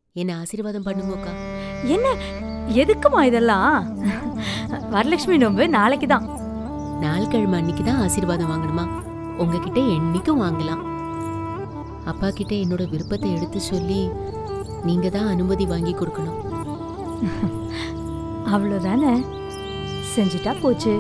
என்ன ஆசீர்வாதம் பண்ணுங்கக்கா. என்ன எதுக்குமா இதெல்லாம்? வரலட்சுமி நோம்பு நாளைக்கு தான். நாள்கிழமை அன்னைக்கு தான் ஆசீர்வாதம் வாங்கணுமா? உங்ககிட்ட என்னைக்கும் வாங்கலாம். அப்பா கிட்ட என்னோட விருப்பத்தை எடுத்து சொல்லி நீங்க தான் அனுமதி வாங்கி கொடுக்கணும். அவ்வளவுதானே, செஞ்சுட்டா போச்சு.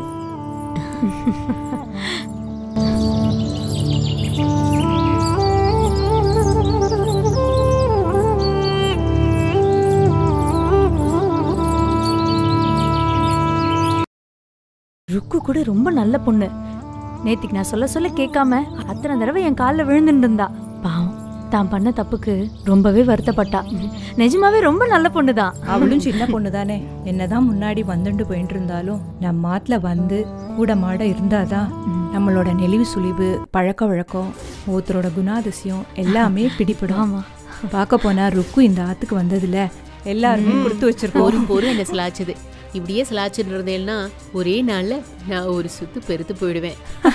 ருக்கு கூட ரொம்ப நல்ல பொண்ணு. நேத்திக்கு நான் சொல்ல சொல்ல கேட்காம அத்தனை தடவை என் காலில் விழுந்துட்டு இருந்தா. பாவம், தான் பண்ண தப்புக்கு ரொம்பவே வருத்தப்பட்டா. நிஜமாவே ரொம்ப நல்ல பொண்ணுதான். அவளும் சின்ன பொண்ணு தானே. என்னதான் முன்னாடி வந்துட்டு போயிட்டு இருந்தாலும் நம்ம மாட்டுல வந்து கூட மாட இருந்தாதான் நம்மளோட நெளிவு சுழிவு, பழக்க வழக்கம், ஒருத்தரோட குணாதிசயம் எல்லாமே பிடிப்படும். ஆமா, பார்க்க போனா ருக்கு இந்த ஆத்துக்கு வந்ததுல எல்லாருமே கொடுத்து வச்சிருக்கோம். போரும் என்ன சிலாச்சுது. இப்படியே சிலாச்சுட்டு இருந்தேன்னா ஒரே நாள்ல நான் ஒரு சுத்து பெருத்து போயிடுவேன்.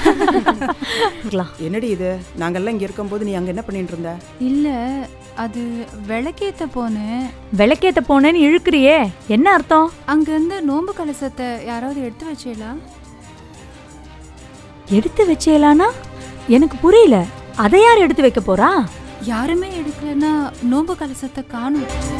என்னடி இது? நாங்கெல்லாம் இங்க இருக்கும்போது நீ அங்க என்ன பண்ணிட்டு இருந்த? இல்ல, அது விளக்கேத்த போனேன். விளக்கேத்த போனேன்னு இழுக்கிறியே, என்ன அர்த்தம்? அங்க இருந்து நோம்பு கலசத்தை யாராவது எடுத்து வச்சீங்களா? எடுத்து வச்சேலானா எனக்கு புரியல. அதை யார் எடுத்து வைக்க போறா? யாருமே எடுக்கலன்னா நோம்பு கலசத்தை காணும்.